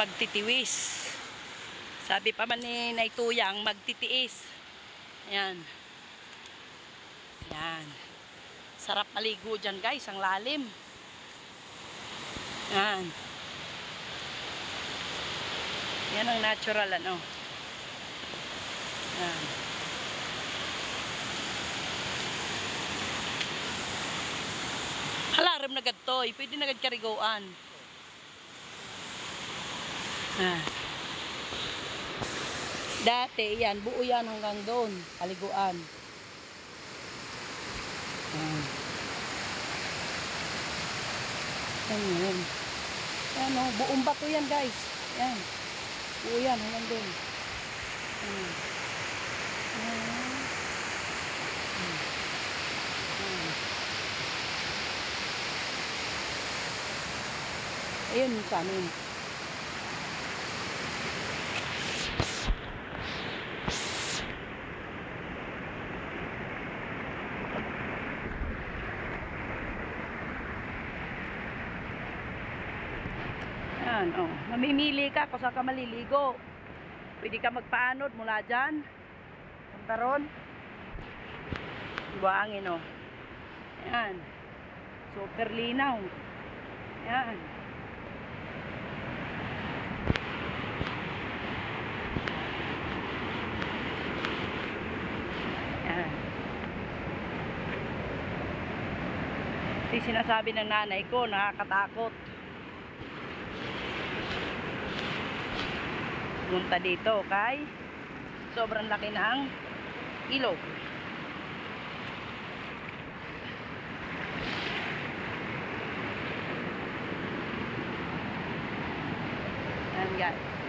magtitiwis. Sabi pa man ni Naituyang, magtitiis. Ayan. Ayan. Sarap maligo dyan guys, ang lalim. Ayan. Yan ang natural ano. Ayan. Halaram na gadtoy, pwede na gadkarigoan. Ah. Dati yan, buo yan hanggang doon, paliguan. Yan. Yan o, buong bato yan guys. Yan. Buo yan hanggang doon. Ayun sa amin. Yan, oh. Mamimili ka kung saan ka maliligo. Pwede ka magpaanod mula dyan. Punta ron. Buhangin, oh. Yan. Super linaw. Yan. Yan. Ito yung sinasabi ng nanay ko, nakakatakot. Punta dito kay sobrang laki ng ilog. Ayan guys.